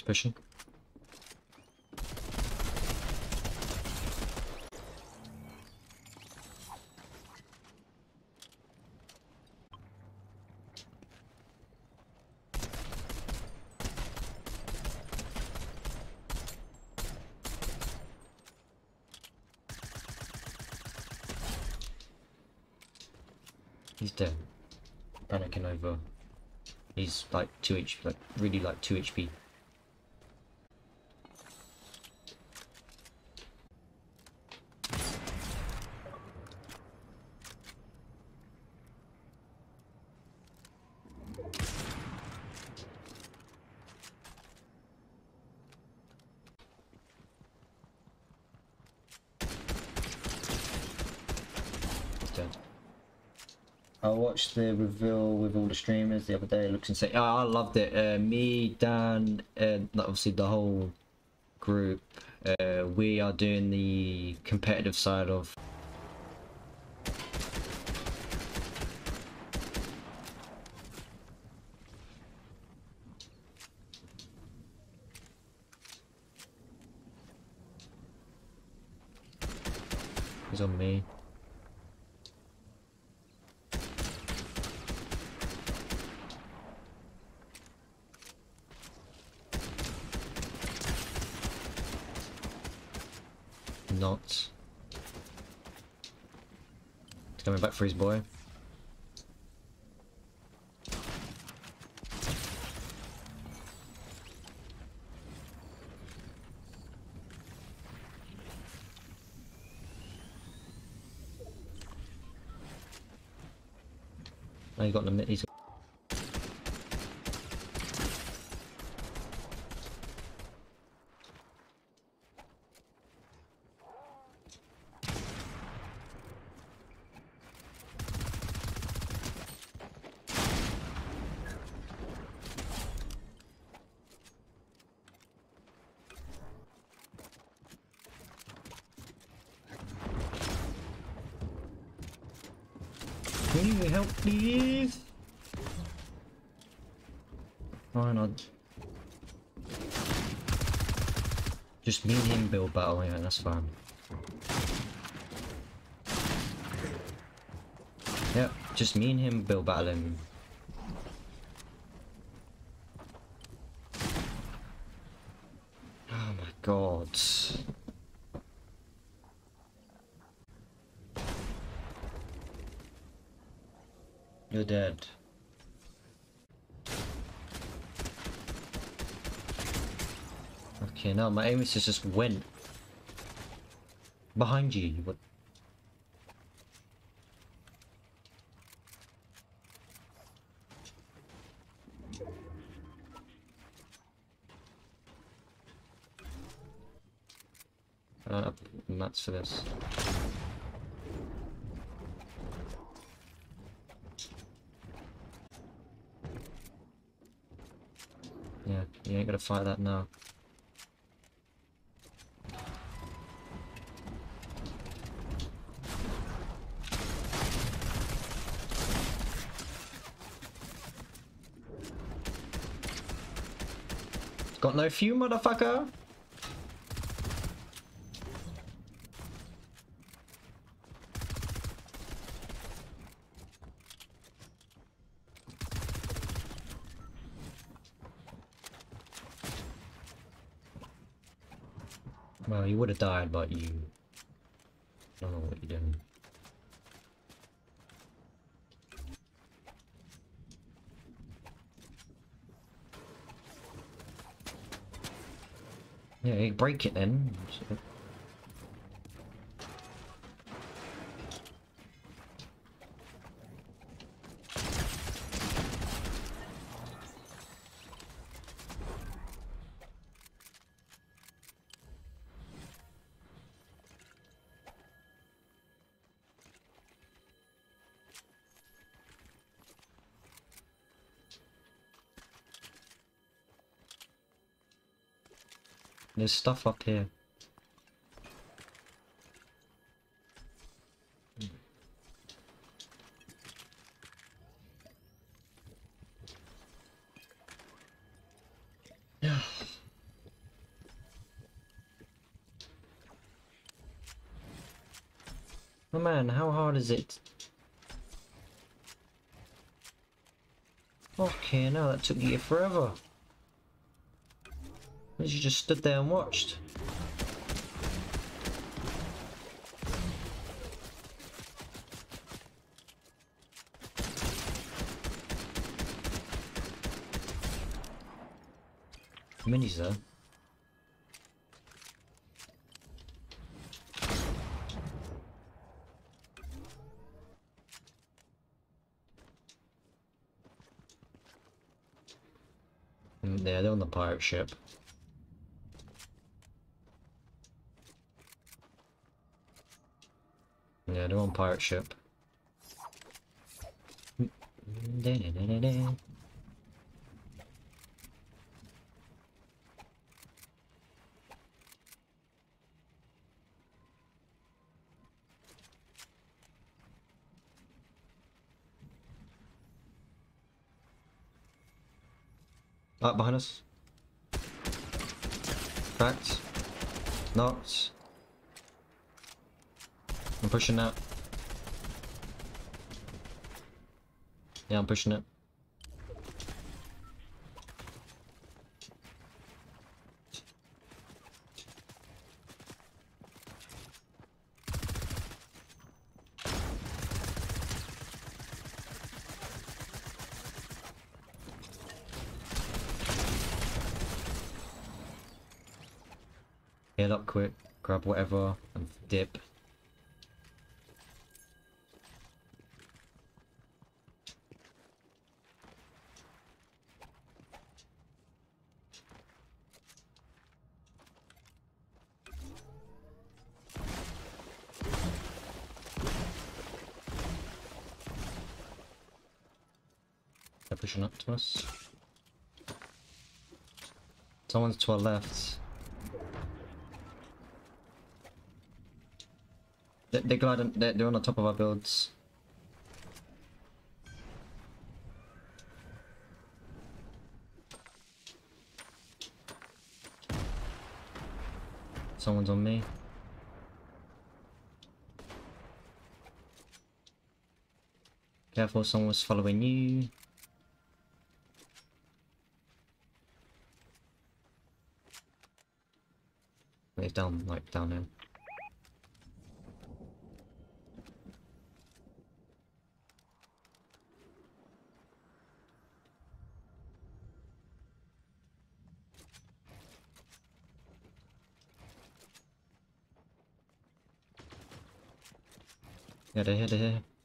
pushing. He's dead. Panicking over. He's like 2 HP, like really like 2 HP. He's dead. I watched the reveal with all the streamers the other day. It looks insane. Oh, I loved it. Me, Dan, obviously the whole group. We are doing the competitive side of. He's on me. Not. He's coming back for his boy. Oh, he got the mid. He's. Can you help, please? Fine, I'll... Just me and him build battle, yeah, that's fine. Yep, just me and him build battle him. Oh my god. You're dead. Okay, now my aim is just went behind you. What? Mats for this. Yeah, you ain't gonna fight that now. Got no few, motherfucker! Well, you would have died, but you don't know what you're doing. Yeah, you break it then. There's stuff up here. Yeah. Oh man, how hard is it? Okay, now that took you forever. You just stood there and watched. Minis though. Yeah, they're on the pirate ship. Yeah, they're on pirate ship. Up behind us. Cracked. Knocked. I'm pushing that. Yeah, I'm pushing it. Heal up quick, grab whatever, and dip. They're pushing up to us. Someone's to our left. They're gliding, they're on the top of our builds. Someone's on me. Careful, someone's following you. He's down, like, down here. Yeah, they're here, they're here.